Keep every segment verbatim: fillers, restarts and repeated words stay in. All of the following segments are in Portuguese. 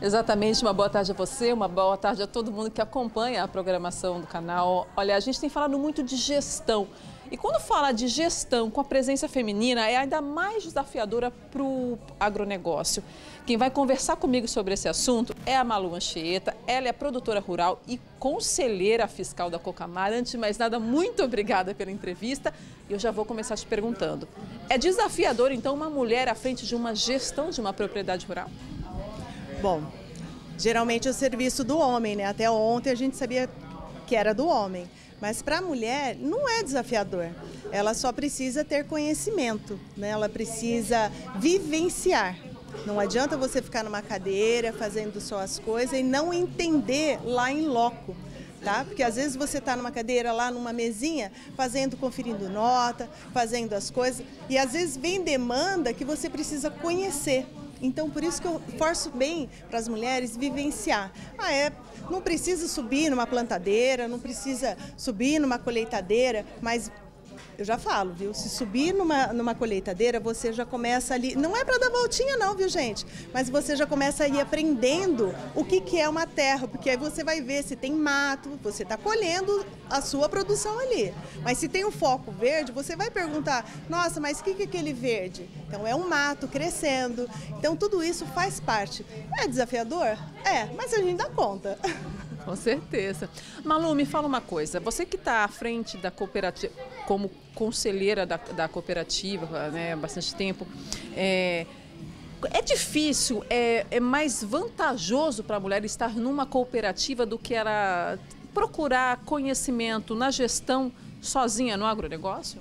Exatamente, uma boa tarde a você, uma boa tarde a todo mundo que acompanha a programação do canal. Olha, a gente tem falado muito de gestão. E quando fala de gestão com a presença feminina, é ainda mais desafiadora para o agronegócio. Quem vai conversar comigo sobre esse assunto é a Malu Anchieta. Ela é produtora rural e conselheira fiscal da Cocamar. Antes de mais nada, muito obrigada pela entrevista. E eu já vou começar te perguntando. É desafiador, então, uma mulher à frente de uma gestão de uma propriedade rural? Bom, geralmente é o serviço do homem, né? Até ontem a gente sabia que era do homem. Mas para a mulher não é desafiador. Ela só precisa ter conhecimento, né? Ela precisa vivenciar. Não adianta você ficar numa cadeira fazendo só as coisas e não entender lá em loco. Tá? Porque às vezes você está numa cadeira lá numa mesinha, fazendo, conferindo nota, fazendo as coisas, e às vezes vem demanda que você precisa conhecer. Então, por isso que eu forço bem para as mulheres vivenciar. Ah, é, não precisa subir numa plantadeira, não precisa subir numa colheitadeira, mas eu já falo, viu? Se subir numa, numa colheitadeira, você já começa ali... Não é para dar voltinha não, viu, gente? Mas você já começa a ir aprendendo o que, que é uma terra, porque aí você vai ver se tem mato, você está colhendo a sua produção ali. Mas se tem um foco verde, você vai perguntar, nossa, mas o que, que é aquele verde? Então é um mato crescendo. Então tudo isso faz parte. É desafiador? É, mas a gente dá conta. Com certeza. Malu, me fala uma coisa. Você que está à frente da cooperativa, como conselheira da, da cooperativa, né, há bastante tempo, é, é difícil, é, é mais vantajoso para a mulher estar numa cooperativa do que ela procurar conhecimento na gestão sozinha no agronegócio?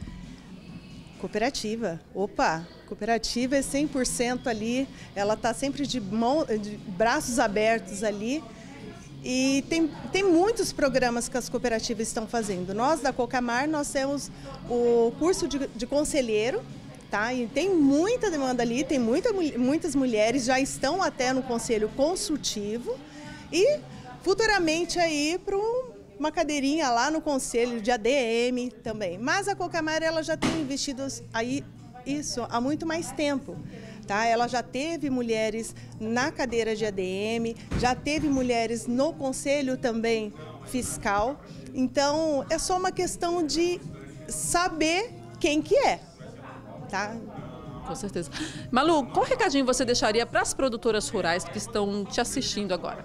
Cooperativa, opa, cooperativa é cem por cento ali, ela está sempre de, mão, de braços abertos ali. E tem, tem muitos programas que as cooperativas estão fazendo. Nós, da Cocamar, nós temos o curso de, de conselheiro, tá? E tem muita demanda ali, tem muita, muitas mulheres já estão até no conselho consultivo e futuramente aí para um, uma cadeirinha lá no conselho de A D M também. Mas a Cocamar, ela já tem investido aí isso há muito mais tempo. Tá? Ela já teve mulheres na cadeira de A D M, já teve mulheres no conselho também fiscal. Então, é só uma questão de saber quem que é. Tá? Com certeza. Malu, qual recadinho você deixaria para as produtoras rurais que estão te assistindo agora?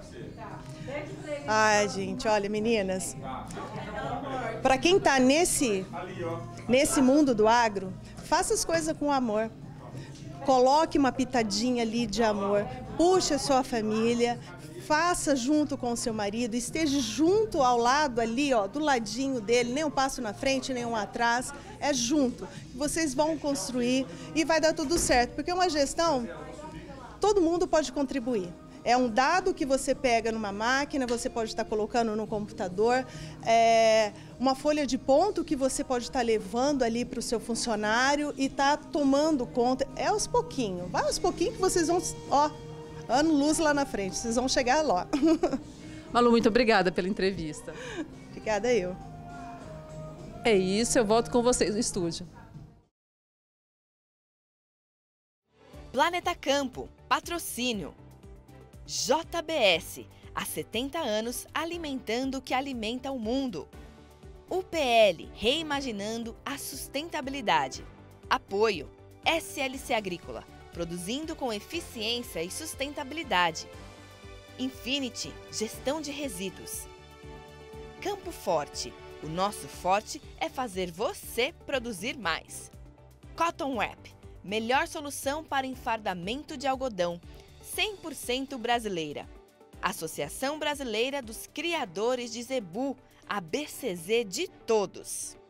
Ai, gente, olha, meninas, para quem está nesse, nesse mundo do agro, faça as coisas com amor. Coloque uma pitadinha ali de amor, puxe a sua família, faça junto com o seu marido, esteja junto ao lado ali, ó, do ladinho dele, nem um passo na frente, nem um atrás, é junto. Vocês vão construir e vai dar tudo certo, porque uma gestão, todo mundo pode contribuir. É um dado que você pega numa máquina, você pode estar colocando no computador, é uma folha de ponto que você pode estar levando ali para o seu funcionário e tá tomando conta. É aos pouquinhos, vai aos pouquinhos que vocês vão, ó, ano-luz lá na frente, vocês vão chegar lá. Malu, muito obrigada pela entrevista. Obrigada eu. É isso, eu volto com vocês no estúdio. Planeta Campo, patrocínio. J B S, há setenta anos alimentando o que alimenta o mundo. U P L, reimaginando a sustentabilidade. Apoio, S L C Agrícola, produzindo com eficiência e sustentabilidade. Infinity, gestão de resíduos. Campo Forte, o nosso forte é fazer você produzir mais. Cotton Wrap, melhor solução para enfardamento de algodão, cem por cento brasileira. Associação Brasileira dos Criadores de Zebu, a B C Z de todos.